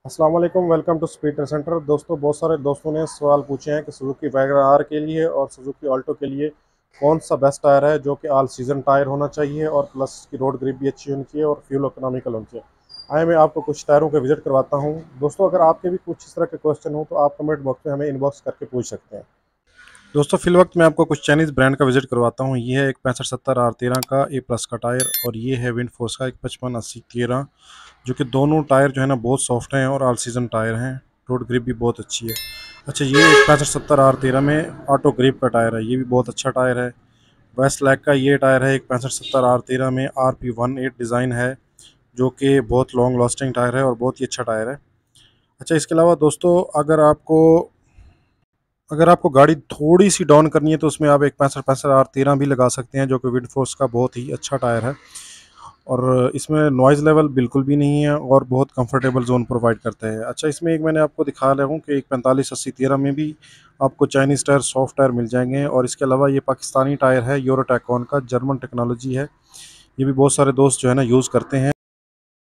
अस्सलाम वालेकुम, welcome to speed centre. दोस्तों, बहुत सारे दोस्तों ने सवाल पूछे हैं कि सुजुकी वैगन आर के लिए और सुजुकी ऑल्टो के लिए कौन सा बेस्ट टायर है जो कि ऑल सीजन टायर होना चाहिए और प्लस की रोड ग्रिप भी अच्छी होनी चाहिए और फ्यूल इकोनॉमिकल होनी चाहिए। आए मैं आपको कुछ टायरों के विजिट करवाता हूं। दोस्तों, अगर आपके भी कुछ इस तरह के क्वेश्चन हो तो आप कमेंट बॉक्स में हमें इनबॉक्स करके पूछ सकते हैं। दोस्तों, फिल वक्त मैं आपको कुछ चाइनीज़ ब्रांड का विजिट करवाता हूँ। ये है एक 6570 R13 का ए प्लस का टायर और ये है विंड फोर्स का एक 5580 13, जो कि दोनों टायर जो है ना बहुत सॉफ्ट हैं और ऑल सीजन टायर हैं। रोड ग्रिप भी बहुत अच्छी है। अच्छा, ये एक 6570 R13 में ऑटो ग्रिप का टायर है, ये भी बहुत अच्छा टायर है। वेस्ट लैग का ये टायर है एक 6570 R13 में RP18 डिज़ाइन है, जो कि बहुत लॉन्ग लास्टिंग टायर है और बहुत ही अच्छा टायर है। अच्छा, इसके अलावा दोस्तों, अगर आपको गाड़ी थोड़ी सी डाउन करनी है तो उसमें आप एक 6565 R13 भी लगा सकते हैं, जो कि विंड फोर्स का बहुत ही अच्छा टायर है और इसमें नॉइज़ लेवल बिल्कुल भी नहीं है और बहुत कंफर्टेबल जोन प्रोवाइड करता है। अच्छा, इसमें एक मैंने आपको दिखा रहा हूँ कि एक 4580 13 में भी आपको चाइनीज़ टायर सॉफ्ट टायर मिल जाएंगे और इसके अलावा ये पाकिस्तानी टायर है यूरोटैकॉन का, जर्मन टेक्नोलॉजी है। ये भी बहुत सारे दोस्त जो है ना यूज़ करते हैं।